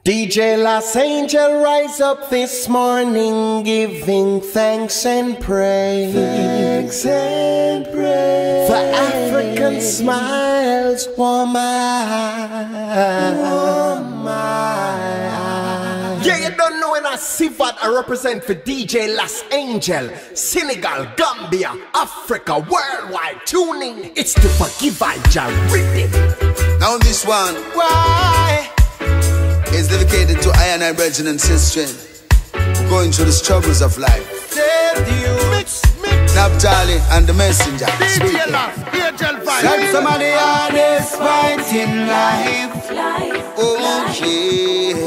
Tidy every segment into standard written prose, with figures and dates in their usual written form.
DJ Los Angel rise up this morning, giving thanks and praise. Thanks and praise. For African smiles, warm eyes. Warm eyes. Yeah, you don't know when I see what I represent for DJ Los Angel. Senegal, Gambia, Africa, worldwide tuning. It's the Forgive I Jah rhythm. Now this one. Why? Is dedicated to I and I brethren and sister going through the struggles of life. Mix. Naphtali and the messenger. DJ Los Angel vibe. Got some of the hardest fights in life. Oh yeah.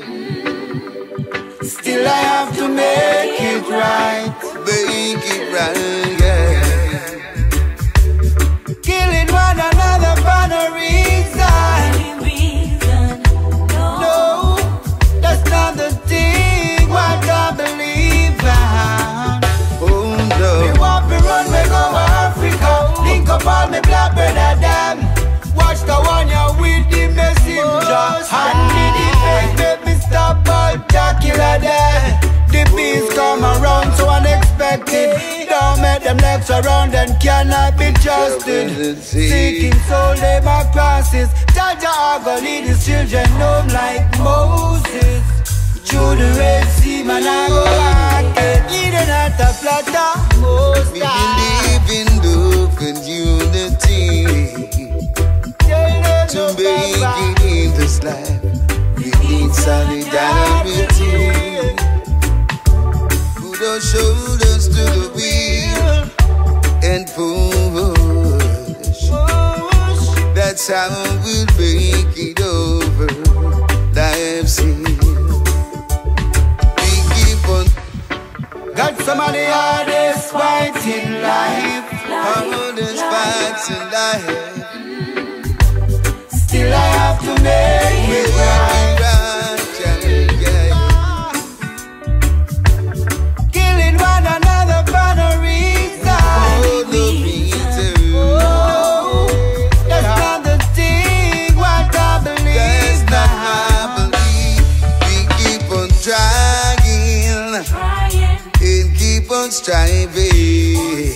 Still I have to make it right. Make it right, yeah. Killing one another for no reason. That's not the thing, what I believe in. Oh no. Me want to run, me go to Africa. Link up all me black brother them. Watch the one you with the messenger. And me the face, make me stop all Dracula there. The beast come around so unexpected. Don't make them legs around and cannot be trusted. Seeking soul, they my crosses. Jaja I go lead his children home like Moses. Through the Red Sea, man, I go walk it. Eating at the platter, most we believe in love and unity. To make it in this life, we need solidarity. Put our shoulders to the wheel and push. That's how we'll make it over. Life's here. Got some of the hardest fights in life. Hardest fights in life. Still I have to make it right. Killing one another for no reason. Oh, no reason. Oh, that's not the thing, what I believe. That's not what I believe. We keep on trying. And keep on striving,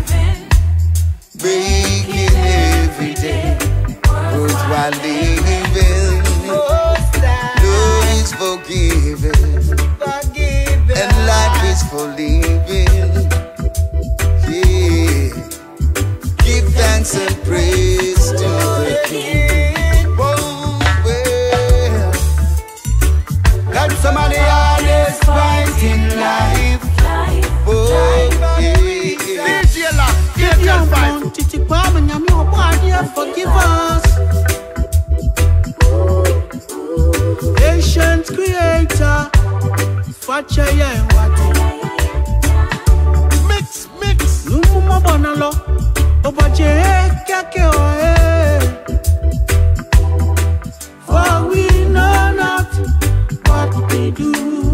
breaking every day, worthwhile living. Love is forgiving, and life is for living. Yeah, give thanks and praise to the King. Oh, well, got some of the hardest fights in life. Forgive us. Ancient creator, Facha ya wati. Mix. Numu bonalo, obaje kake oe. For we know not what we do.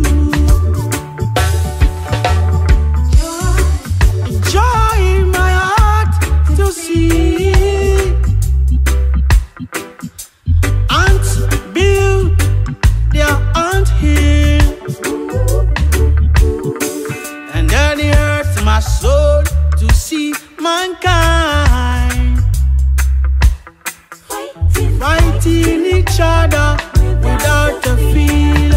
Joy in my heart to see. Ants build their ant hill, and then it hurts my soul to see mankind fighting each other without a feel.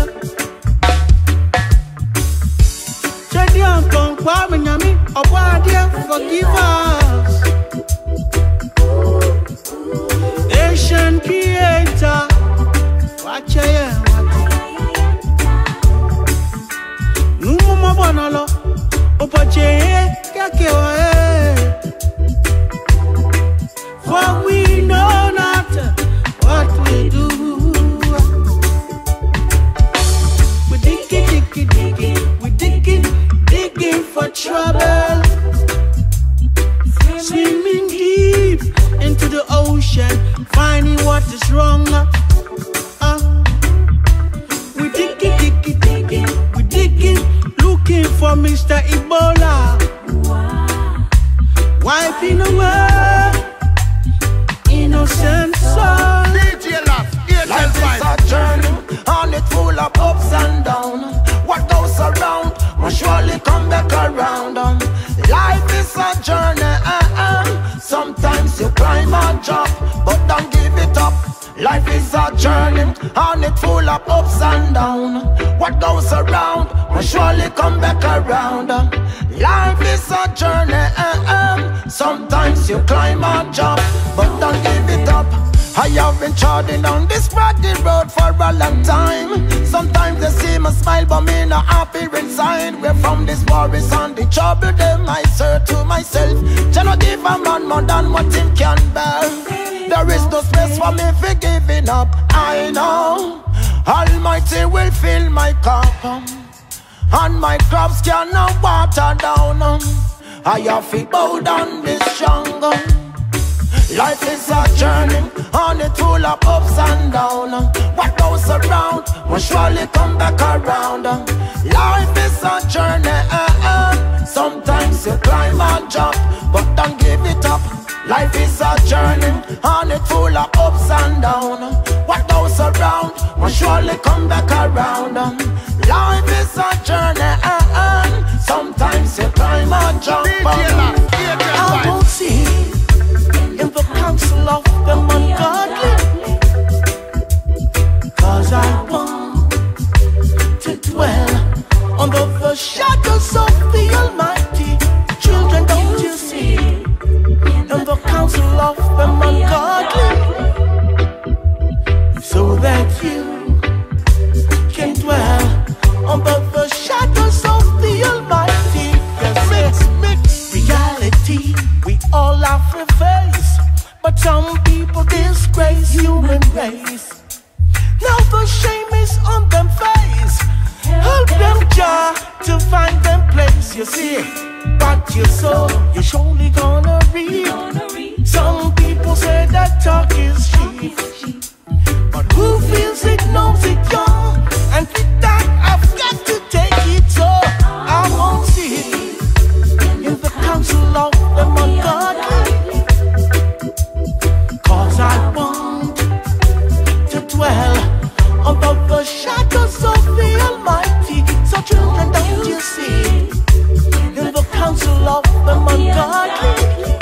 Forgive us. Asian creator, watch ya. Numu bonalo, opache kake oe. For we know not what we do. We digging for trouble. Swimming deep into the ocean, finding what is wrong. We digging, looking for Mr. Ebola. Wiping away innocent souls. DJ Los Angel vibe. Life is a journey, all it and it full of ups and downs. What goes around will surely come back around. Life is a journey, sometimes you climb and jump, but don't give it up. I have been trotting on this rocky road for a long time. Sometimes they see me smile, but me not happy inside. Where from this worries and the trouble, them I say to myself, cannot give a man more than what him can bear. There is no space for me for giving up. I know Almighty will fill my cup, and my crops cannot water down. I have to bow down this jungle. Life is a journey, and it's full of ups and downs. What goes around will surely come back around. Life is a journey, sometimes you climb and jump, but don't give it up. Life is a journey, and it's full of ups and downs. What goes around will surely come back around. Life is a journey, sometimes you climb and jump. I won't see in the council of the ungodly, 'cause I want to dwell under the shadows of the Almighty. Children, don't you see, in the council of the ungodly, so that you can dwell under the shadows of the Almighty. Yes, mix reality we all have to face, but some people disgrace human race. Now the shame is on them face. Help them, Jah, to find them place. You see, what you sow, you're surely gonna reap. Some people say that talk is cheap, but who feels it knows it, y'all. And with that, I've got to take it. So I won't see it in the council of the ungodly, 'cause I want to dwell under the shadows of the Almighty. So children, don't you see, in the council of the ungodly,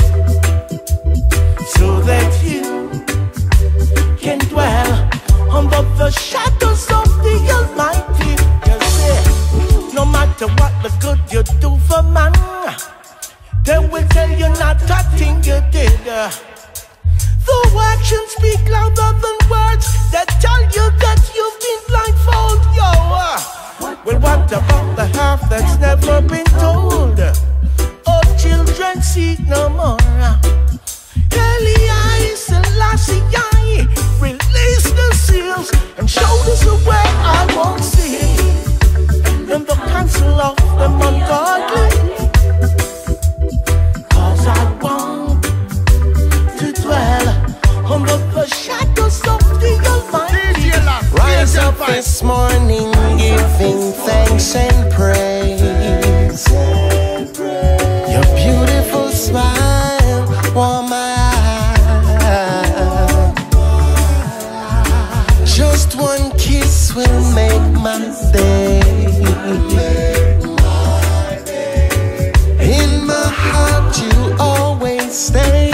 so that you can dwell under the shadows of the Almighty. You see, no matter what the good you do for man, they will tell you not a thing you did. Though actions speak louder than words, that tell you that you've been blindfold, yo. Well, what about the half that's never been told? Oh, children, seek no more. Eli Selassie, release the seals and show us the way I won't see. In the council of the ungodly, 'cause I want to dwell under the shadows of the Almighty. Rise up this morning, giving thanks and praise. Your beautiful smile warm my eyes. Just one kiss will make my day. In my heart you always stay.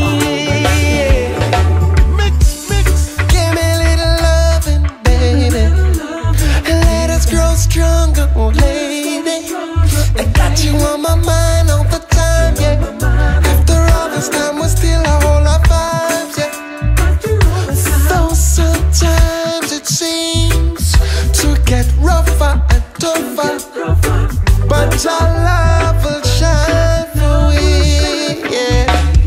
Give me a little loving, baby. Let us grow stronger, lady. I got you on my mind all the time, yeah. After all this time, we're still a whole lot of vibes, yeah. Though sometimes it seems to get rougher and tougher, but our love will shine for we, yeah.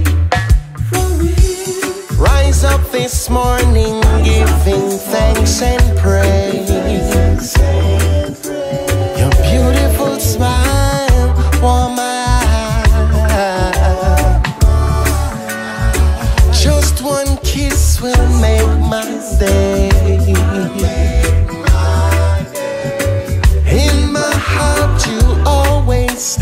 Rise up this morning, giving thanks and praise. Your beautiful smile warm my eyes. Just one kiss will make my day. In my heart you always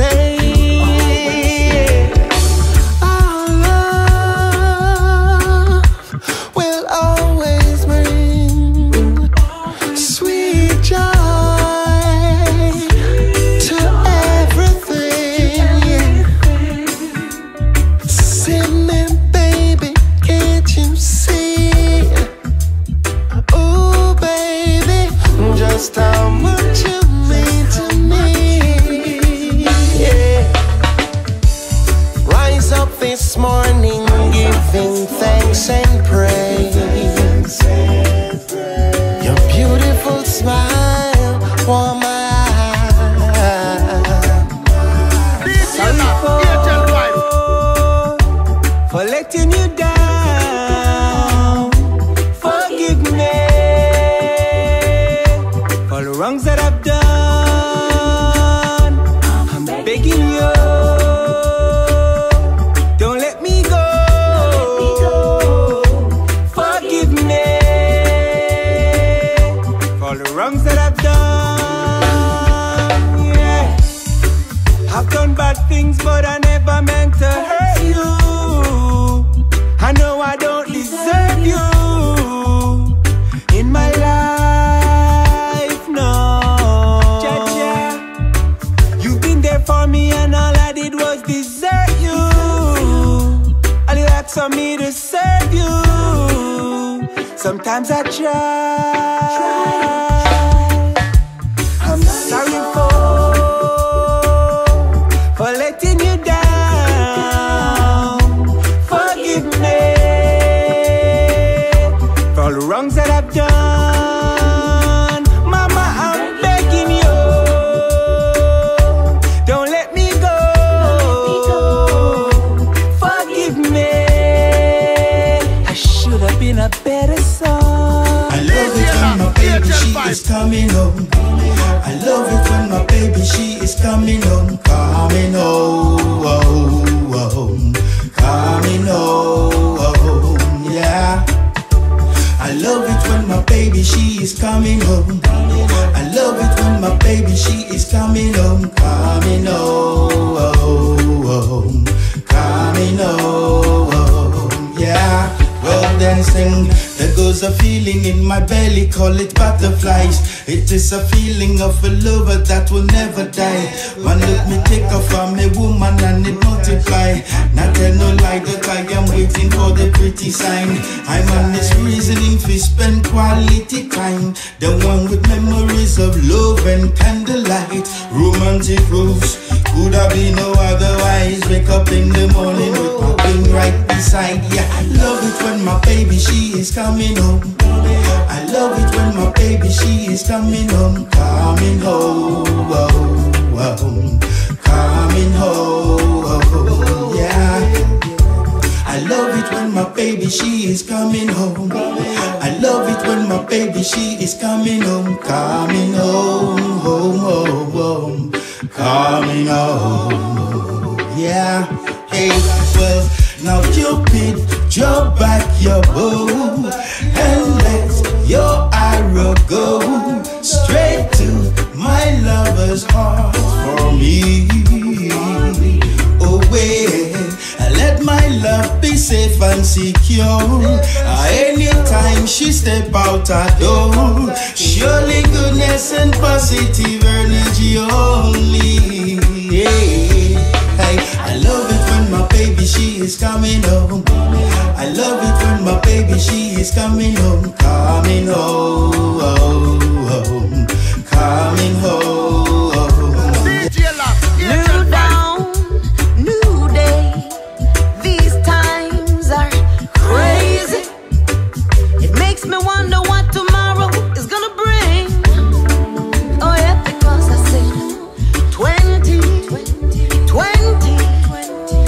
just how much you mean to me. Yeah. Rise up this morning, giving thanks and praise. Your beautiful smile warm my for letting you down. Forgive me for the wrongs that I've done. I'm begging you, don't let me go. Forgive me for the wrongs that I've done. Yeah, I've done bad things, but I never meant to hurt you. I know I don't deserve you in my life, no. Cha-cha, you've been there for me and all I did was desert you. All you ask of me to serve you. Sometimes I try. I'm sorry for letting you down. All the wrongs that I've done, Mama, I'm begging you, don't let me go. Forgive me, I should have been a better son. I love it when my baby she is coming home. I love it when my baby she is coming home. Coming home, coming home, yeah. I love it when my baby she is coming home. I love it when my baby she is coming home. Coming home, coming home, yeah. Well then sing, there goes a feeling in my belly, call it butterflies. It is a feeling of a lover that will never die. Man, let me take off from a woman and it multiply. Not tell no lie that I am waiting for the pretty sign. I'm on this reasoning to spend quality time. The one with memories of love and candlelight. Romantic roofs, could have been no otherwise. Wake up in the morning with my wing right beside. Yeah, I love it when my baby she is coming home. I love it when my baby she is coming home. Coming home, coming home, yeah. I love it when my baby she is coming home. I love it when my baby she is coming home. Coming home, home, coming home, yeah. Hey, well, now Cupid, draw back your bow and let your arrow go straight to my lover's heart for me. Oh wait, let my love be safe and secure. Anytime she step out her door, surely goodness and positive energy only. I love it when my baby she is coming home. I love it when my baby she is coming home. Coming home, coming home. New dawn, new day. These times are crazy. It makes me wonder what tomorrow is gonna bring. Oh yeah, because I said 2020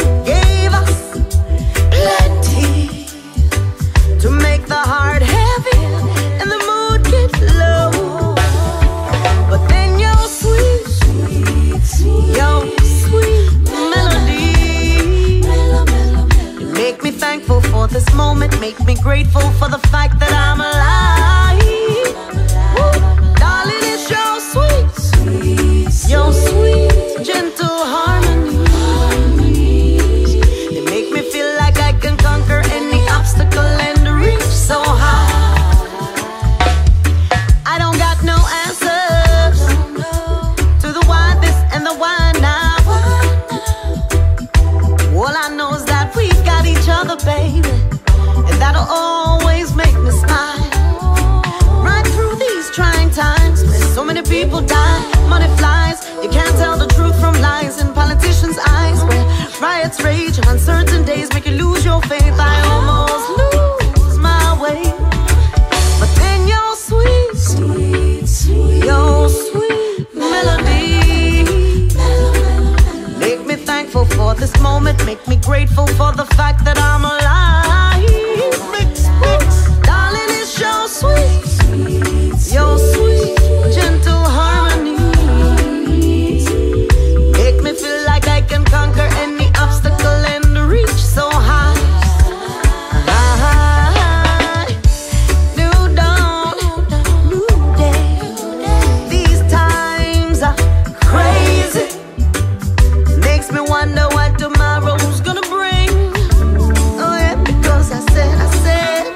gave us plenty to make the heart heavy. nights rage and uncertain days make you lose your faith. I almost lose my way, but then your sweet, sweet, sweet, your sweet melody make me thankful for this moment, make me grateful for the fact that I'm alive. Mix, mix, darling, it's your sweet, your sweet, gentle harmony make me feel like I can conquer any obstacle and reach so high. New dawn, new day. These times are crazy. Makes me wonder what tomorrow's gonna bring. Oh yeah, because I said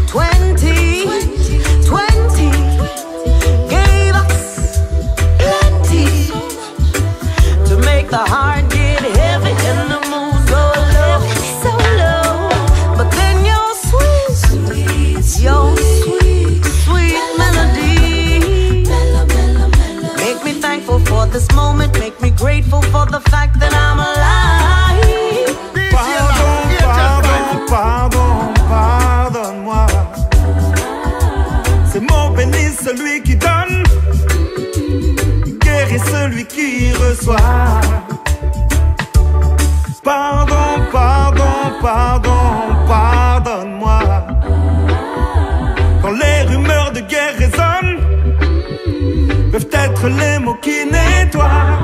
2020 gave us plenty to make the heart get heavy and the moon go low, so low. But then your sweet, your sweet, sweet melody make me thankful for this moment, make me grateful for the fact that I'm alive. Pardon, pardon, pardonne-moi. C'est mon béni celui qui donne, guérit celui qui reçoit. Pardon, pardon, pardon, pardonne-moi. Quand les rumeurs de guerre résonnent, peuvent être les mots qui nettoient.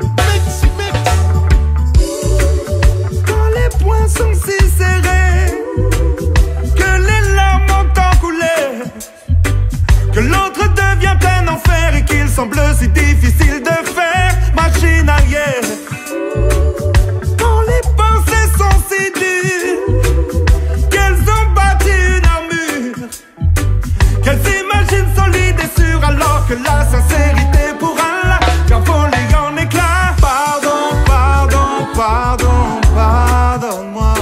Quand les poings sont si serrés que les larmes ont coulé, que l'autre devient un enfer et qu'il semble si difficile de faire machine arrière. Quand les pensées sont si dures qu'elles ont bâti une armure, qu'elles s'imaginent solides et sûres alors que la sincérité pour Allah vient voler en éclats. Pardon, pardon, pardon, pardonne-moi.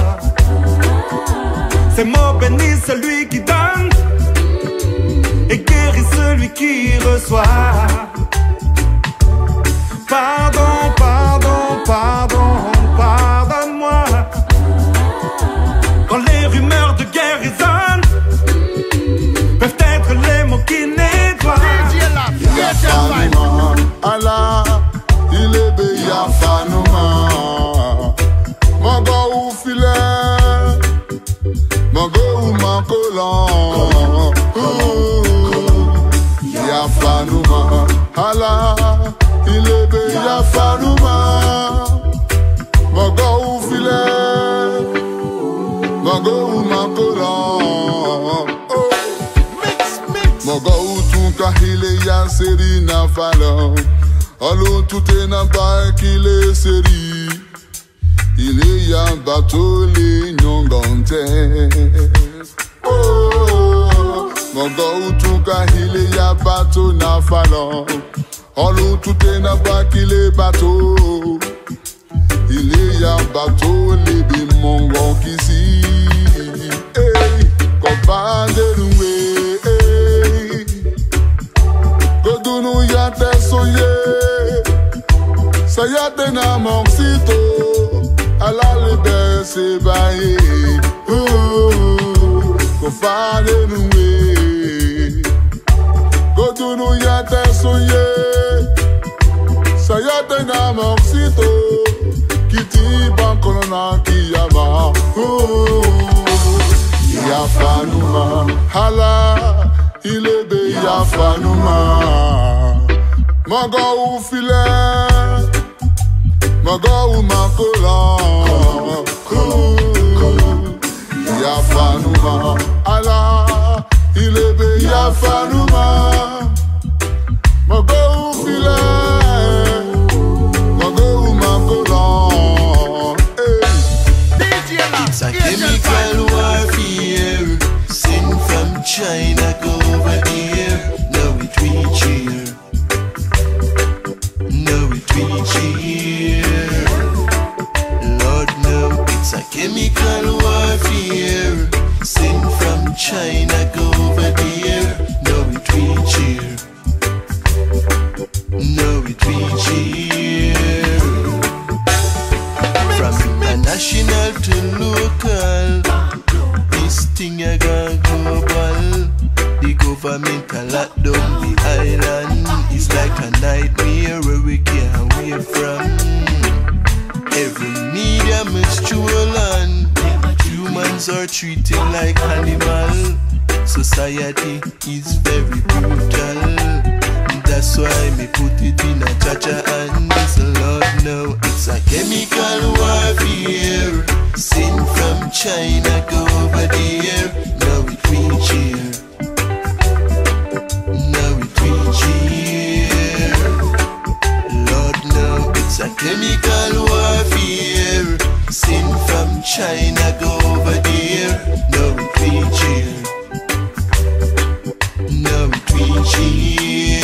C'est mot béni celui qui donne et guérit celui qui reçoit. Pardon, pardon, pardon, pardonne-moi. Quand les rumeurs de guerre résonnent, peuvent être les mots qui nettoient. Yafanuma, Allah, il est bé Yafanuma. Mago ou filet, mago ou macolan. Yafanuma, Allah, il est bé Yafanuma. Mago ou filet, mago ou macolan. Mago ou tout kahile ya seri na falon. Allo tout est na ba qu'il est seri. Il est ya bateau les nyongante. Oh, mago ou tout kahile ya bateau na falon. Allo tout est na ba qu'il est bateau. Il est ya bateau les bimongon qui si. Hey, compagnie de nous. Godunu ya te soye, sa ya te na moksito, ala lebe se baye, kofane nuwe. Godunu ya te soye, sa ya te na moksito, kiti bankono na kiyama. Yafanuma, hala. Il est bé Yafanuma. Mago ou filet, mago ou macolan. Yafanuma, Allah, il est bé Yafanuma. Mago ou filet, mago ou macolan. It's a chemical warfare. Sing from China, go over here. Now it reach here. Now it reach here. Lord, now it's a chemical warfare. Sing from China, go over here. Now it nightmare where we can't wake from. Every media is trolling. Humans are treated like animal. Society is very brutal. That's why me put it in a Jaja hands. Lord, no, it's a chemical warfare. Sin from China, go over there. Now it reach here. Now it reach here. Lord, no, it's a chemical warfare. Sin from China, go over there. Now it reach here. Now it reach here.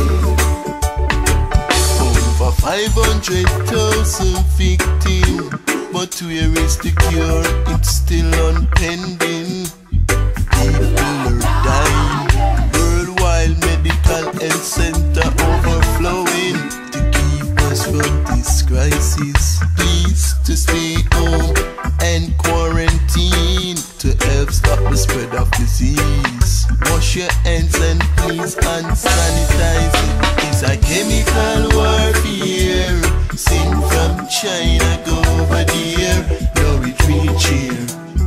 Over 500,000 victims, but where is the cure? It's still unpending. People are dying. Worldwide medical health center overflowing to keep us from this crisis. Please to stay home and quarantine to help stop the spread of disease. Wash your hands and please hand sanitize it. It's a chemical warfare. Sin from China, go over there. Now it reach here.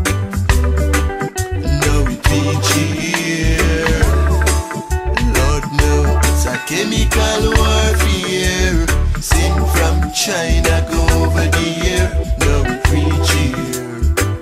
Now it reach here. Lord, no, it's a chemical warfare. Sin from China, go over there. Now it reach here.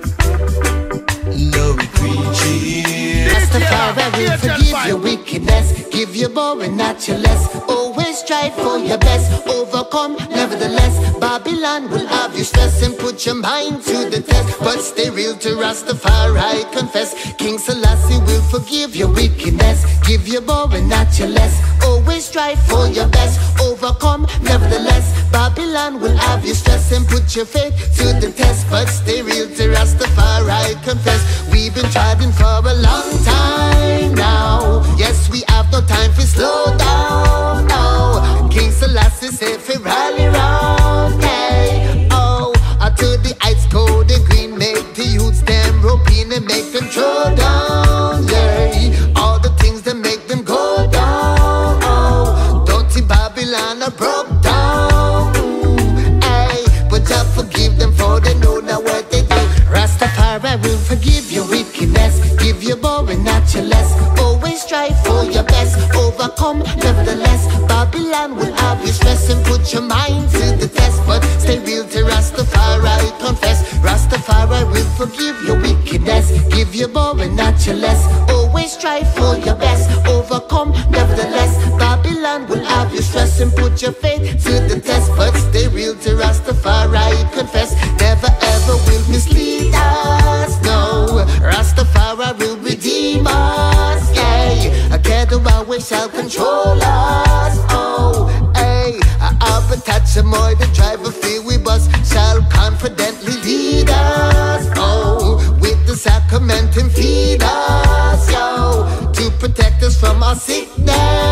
Now it reach here. Rastafari will forgive your wickedness, give you more and not your less. Always strive for your best, overcome nevertheless. Babylon will have you stress and put your mind to the test. But stay real to Rastafari, confess. King Selassie will forgive your wickedness, give you more and not your less. Always strive for your best, overcome nevertheless. Babylon will have you stress and put your faith to the test. But stay real to Rastafari, confess. We've been trying for a long time now. Yes, we have no time for slow down. No, King Selassie said for rally round. Hey, oh, to the ice cold and green, make the youths them rope in and make them throw down. Yeah, all the things that make them go down. Oh, dirty Babylon are broke down. Hey, but I forgive them for they know not what they do. Rastafari will forgive your wickedness, give you more and not your less. Always strive for your best, overcome nevertheless. Babylon will have you stress and put your mind to the test. But stay real to Rastafari, confess. Rastafari will forgive your wickedness, give you more and not your less. Always strive for your best, overcome nevertheless. Babylon will have you stress and put your faith to the test. But stay real to Rastafari, confess. Never ever will mislead us, no. Rastafari will redeem us, yeah. A Kedaway shall control us, oh, hey. A touch of more the driver feel we bus shall confidently lead us, oh. With the sacrament and feed us, yo, to protect us from our sickness.